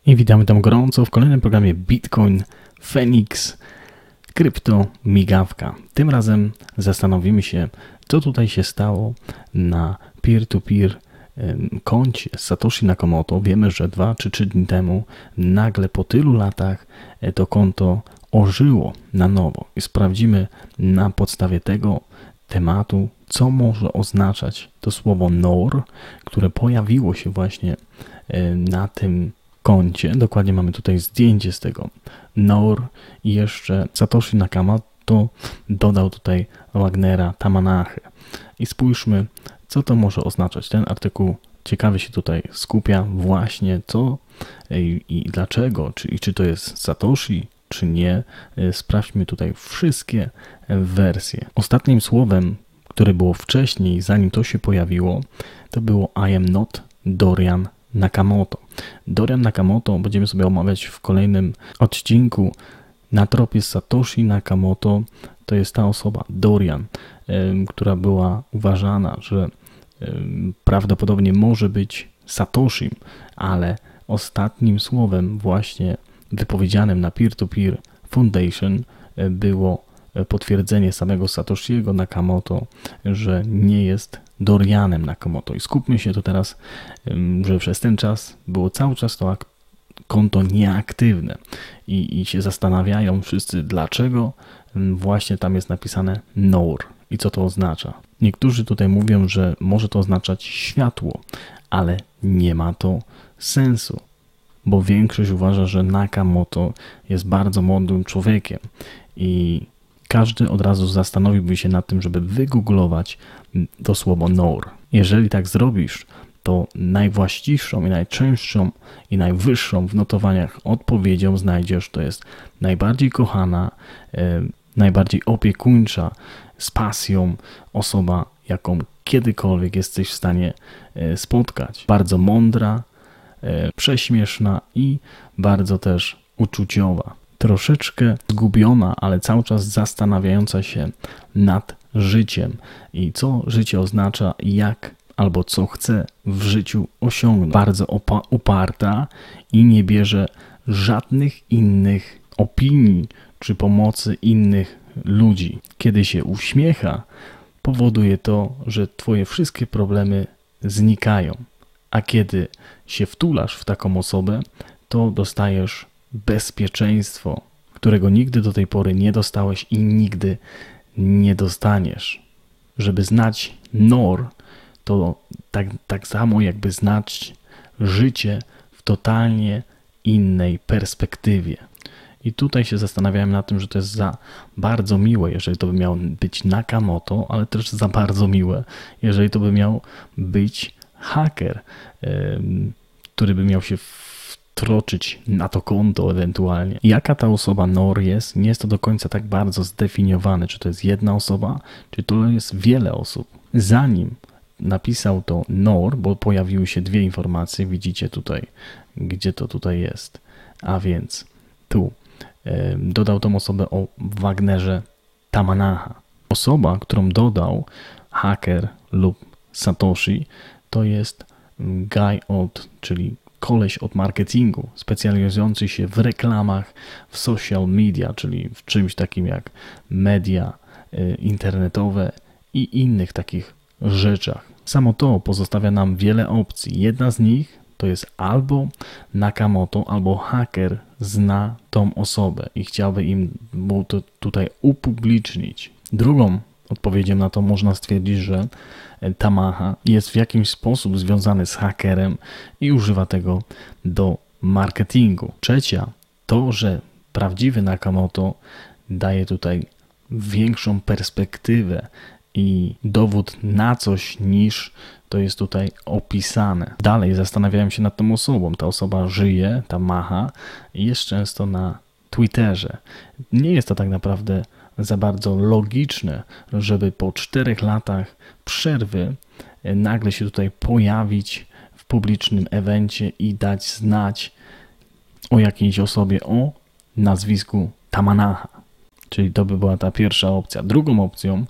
I witamy tam gorąco w kolejnym programie Bitcoin Phoenix Krypto Migawka. Tym razem zastanowimy się, co tutaj się stało na peer-to-peer koncie Satoshi Nakamoto. Wiemy, że 2 czy 3 dni temu nagle po tylu latach to konto ożyło na nowo i sprawdzimy na podstawie tego tematu, co może oznaczać to słowo NOR, które pojawiło się właśnie na tym koncie. Dokładnie mamy tutaj zdjęcie z tego NOR i jeszcze Satoshi Nakamoto dodał tutaj Wagnera Tamanahe. I spójrzmy, co to może oznaczać. Ten artykuł ciekawie się tutaj skupia właśnie co i dlaczego, czy to jest Satoshi, czy nie. Sprawdźmy tutaj wszystkie wersje. Ostatnim słowem, które było wcześniej, zanim to się pojawiło, to było I am not Dorian Nakamoto. Dorian Nakamoto będziemy sobie omawiać w kolejnym odcinku. Na tropie Satoshi Nakamoto to jest ta osoba, Dorian, która była uważana, że prawdopodobnie może być Satoshim, ale ostatnim słowem właśnie wypowiedzianym na Peer-to-Peer Foundation było potwierdzenie samego Satoshiego Nakamoto, że nie jest Dorianem Nakamoto. I skupmy się tu teraz, że przez ten czas było cały czas to konto nieaktywne i się zastanawiają wszyscy, dlaczego właśnie tam jest napisane NOR i co to oznacza. Niektórzy tutaj mówią, że może to oznaczać światło, ale nie ma to sensu, bo większość uważa, że Nakamoto jest bardzo młodym człowiekiem i każdy od razu zastanowiłby się nad tym, żeby wygooglować to słowo NOR. Jeżeli tak zrobisz, to najwłaściwszą i najczęstszą i najwyższą w notowaniach odpowiedzią znajdziesz, to jest najbardziej kochana, najbardziej opiekuńcza, z pasją osoba, jaką kiedykolwiek jesteś w stanie spotkać. Bardzo mądra, prześmieszna i bardzo też uczuciowa. Troszeczkę zgubiona, ale cały czas zastanawiająca się nad życiem i co życie oznacza, jak albo co chce w życiu osiągnąć. Bardzo uparta i nie bierze żadnych innych opinii czy pomocy innych ludzi. Kiedy się uśmiecha, powoduje to, że twoje wszystkie problemy znikają. A kiedy się wtulasz w taką osobę, to dostajesz bezpieczeństwo, którego nigdy do tej pory nie dostałeś i nigdy nie dostaniesz. Żeby znać NOR, to tak samo jakby znać życie w totalnie innej perspektywie. I tutaj się zastanawiałem nad tym, że to jest za bardzo miłe, jeżeli to by miał być Nakamoto, ale też za bardzo miłe, jeżeli to by miał być haker, który by miał się wtroczyć na to konto ewentualnie. Jaka ta osoba NOR jest? Nie jest to do końca tak bardzo zdefiniowane, czy to jest jedna osoba, czy to jest wiele osób. Zanim napisał to NOR, bo pojawiły się 2 informacje, widzicie tutaj, gdzie to tutaj jest, a więc tu dodał tą osobę o Wagnerze Tamanaha. Osoba, którą dodał haker lub Satoshi, to jest czyli koleś od marketingu, specjalizujący się w reklamach, w social media, czyli w czymś takim jak media internetowe i innych takich rzeczach. Samo to pozostawia nam wiele opcji. Jedna z nich to jest albo Nakamoto, albo haker zna tą osobę i chciałby mu to tutaj upublicznić. Drugą odpowiedzią na to można stwierdzić, że Tamaha jest w jakiś sposób związany z hakerem i używa tego do marketingu. Trzecia to, że prawdziwy Nakamoto daje tutaj większą perspektywę i dowód na coś niż to jest tutaj opisane. Dalej zastanawiałem się nad tą osobą. Ta osoba żyje, Tamaha, i jest często na Twitterze. Nie jest to tak naprawdę za bardzo logiczne, żeby po 4 latach przerwy nagle się tutaj pojawić w publicznym evencie i dać znać o jakiejś osobie o nazwisku Tamanaha. Czyli to by była ta pierwsza opcja. Drugą opcją,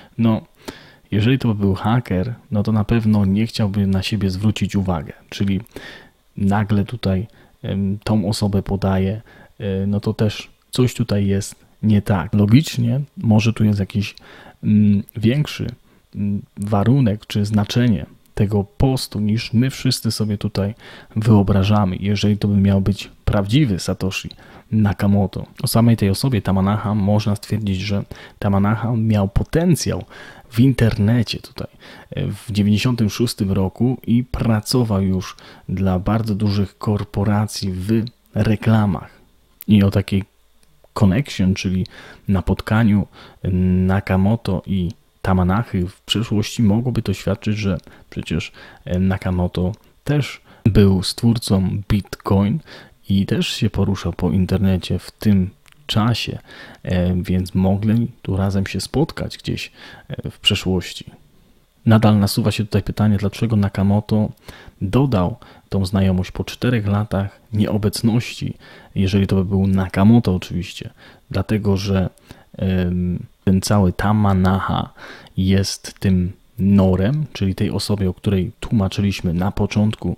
jeżeli to by był haker, no to na pewno nie chciałby na siebie zwrócić uwagę. Czyli nagle tutaj tą osobę podaje, no to też coś tutaj jest nie tak. Logicznie może tu jest jakiś większy warunek czy znaczenie tego postu niż my wszyscy sobie tutaj wyobrażamy. Jeżeli to by miał być prawdziwy Satoshi Nakamoto. O samej tej osobie Tamanaha można stwierdzić, że Tamanaha miał potencjał w internecie tutaj w 96 roku i pracował już dla bardzo dużych korporacji w reklamach. I o takiej connection, czyli napotkaniu Nakamoto i Tamanahy w przeszłości mogłoby to świadczyć, że przecież Nakamoto też był stwórcą Bitcoin i też się poruszał po internecie w tym czasie, więc mogli tu razem się spotkać gdzieś w przeszłości. Nadal nasuwa się tutaj pytanie, dlaczego Nakamoto dodał tą znajomość po 4 latach nieobecności, jeżeli to by był Nakamoto oczywiście, dlatego że ten cały Tamanaha jest tym norem, czyli tej osobie, o której tłumaczyliśmy na początku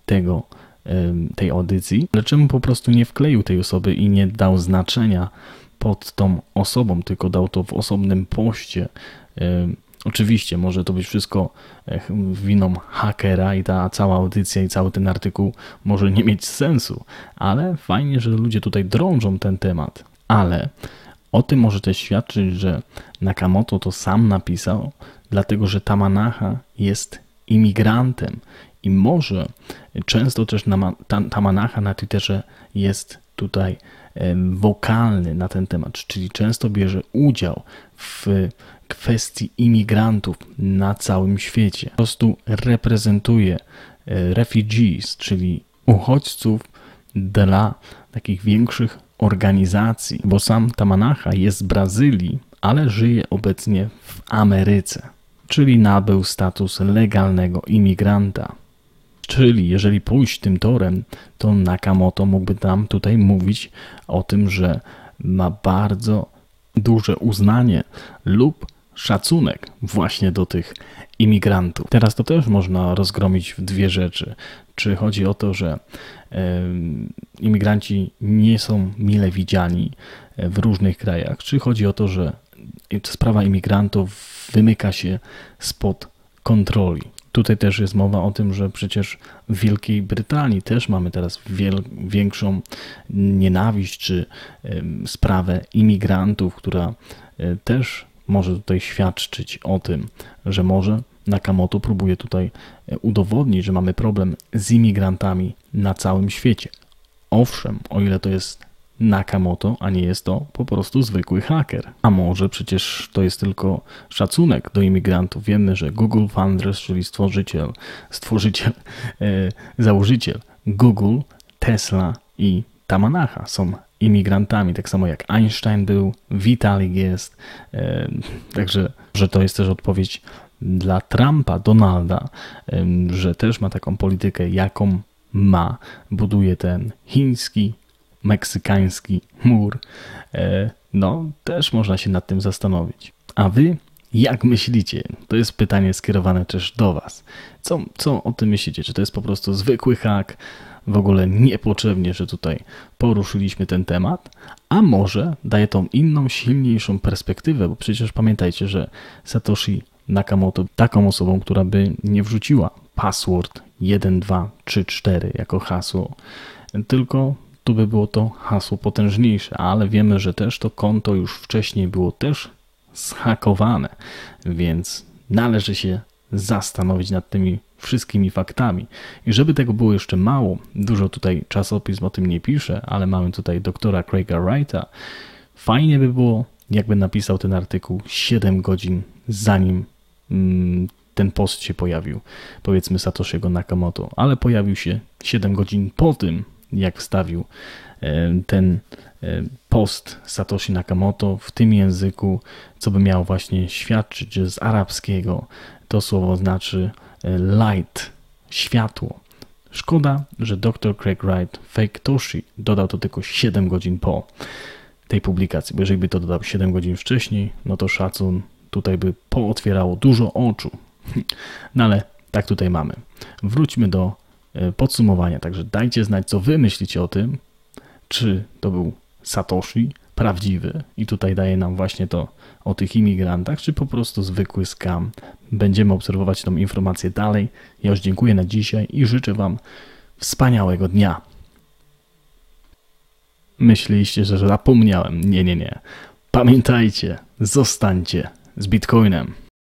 tej audycji, ale czemu po prostu nie wkleił tej osoby i nie dał znaczenia pod tą osobą, tylko dał to w osobnym poście. Oczywiście może to być wszystko winą hakera i ta cała audycja i cały ten artykuł może nie mieć sensu, ale fajnie, że ludzie tutaj drążą ten temat. Ale o tym może też świadczyć, że Nakamoto to sam napisał, dlatego że Tamanaha jest imigrantem i może często też Tamanaha na Twitterze jest tutaj wokalny na ten temat, czyli często bierze udział w kwestii imigrantów na całym świecie. Po prostu reprezentuje refugees, czyli uchodźców dla takich większych organizacji, bo sam Tamanaha jest z Brazylii, ale żyje obecnie w Ameryce, czyli nabył status legalnego imigranta. Czyli jeżeli pójść tym torem, to Nakamoto mógłby nam tutaj mówić o tym, że ma bardzo duże uznanie lub szacunek właśnie do tych imigrantów. Teraz to też można rozgromić w dwie rzeczy. Czy chodzi o to, że imigranci nie są mile widziani w różnych krajach, czy chodzi o to, że sprawa imigrantów wymyka się spod kontroli. Tutaj też jest mowa o tym, że przecież w Wielkiej Brytanii też mamy teraz większą nienawiść czy sprawę imigrantów, która też może tutaj świadczyć o tym, że może Nakamoto próbuje tutaj udowodnić, że mamy problem z imigrantami na całym świecie. Owszem, o ile to jest Nakamoto, a nie jest to po prostu zwykły haker. A może przecież to jest tylko szacunek do imigrantów. Wiemy, że Google Founders, czyli założyciel Google, Tesla i Tamanaha są imigrantami, tak samo jak Einstein był, Vitalik jest, także że to jest też odpowiedź dla Trumpa, Donalda, że też ma taką politykę, jaką ma, buduje ten chiński, meksykański mur, no też można się nad tym zastanowić. A wy jak myślicie? To jest pytanie skierowane też do was. Co o tym myślicie? Czy to jest po prostu zwykły hak? W ogóle niepotrzebnie, że tutaj poruszyliśmy ten temat, a może daje tą inną, silniejszą perspektywę, bo przecież pamiętajcie, że Satoshi Nakamoto taką osobą, która by nie wrzuciła password 1234 jako hasło, tylko tu by było to hasło potężniejsze, ale wiemy, że też to konto już wcześniej było też zhakowane, więc należy się zastanowić nad tymi wszystkimi faktami. I żeby tego było jeszcze mało, dużo tutaj czasopism o tym nie pisze, ale mamy tutaj doktora Craiga Wrighta. Fajnie by było, jakby napisał ten artykuł 7 godzin zanim ten post się pojawił, powiedzmy Satoshiego Nakamoto, ale pojawił się 7 godzin po tym, jak wstawił ten post Satoshi Nakamoto w tym języku, co by miało właśnie świadczyć, że z arabskiego to słowo znaczy light, światło. Szkoda, że dr Craig Wright Fake Toshi dodał to tylko 7 godzin po tej publikacji, bo jeżeli by to dodał 7 godzin wcześniej, no to szacun tutaj by pootwierało dużo oczu. No ale tak tutaj mamy. Wróćmy do podsumowania. Także dajcie znać, co wy myślicie o tym, czy to był Satoshi prawdziwy i tutaj daje nam właśnie to o tych imigrantach, czy po prostu zwykły scam. Będziemy obserwować tą informację dalej. Ja już dziękuję na dzisiaj i życzę wam wspaniałego dnia. Myśleliście, że zapomniałem? Nie. Pamiętajcie, zostańcie z Bitcoinem.